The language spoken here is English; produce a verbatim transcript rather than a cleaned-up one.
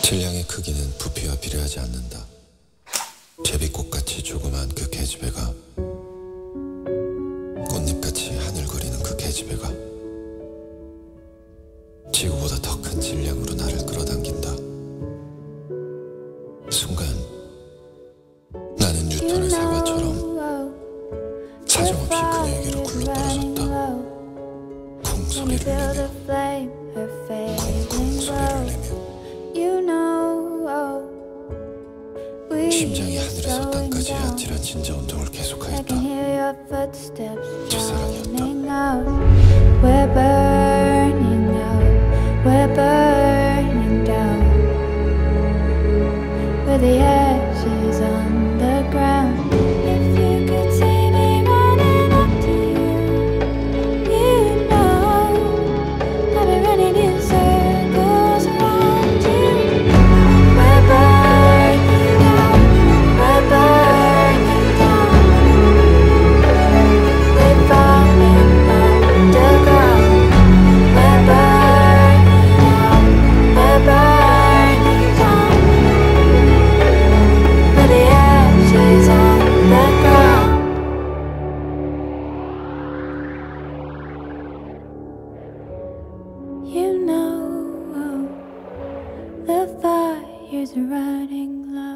질량의 크기는 부피와 비례하지 않는다. 제비꽃같이 조그만 그 계집애가, 꽃잎같이 하늘거리는 그 계집애가 지구보다 더 큰 질량으로 나를 끌어당긴다. 순간 나는 뉴턴의 사과처럼 사정없이 그녀에게로 굴러떨어졌다. 쿵 소리를 내며, 쿵쿵 소리를 내며 심장이 하늘에서 땅까지 아찔한 진자 운동을 계속하였다. 첫사랑이었다. We're burning out, we're burning down. We're the ashes on the ground. If you could see me running up to you, you know I've been running in circles around you. We're burning out, we're burning down. We're falling underground. We're burning out, we're burning down. We're the ashes on the ground. You know the fire's running low.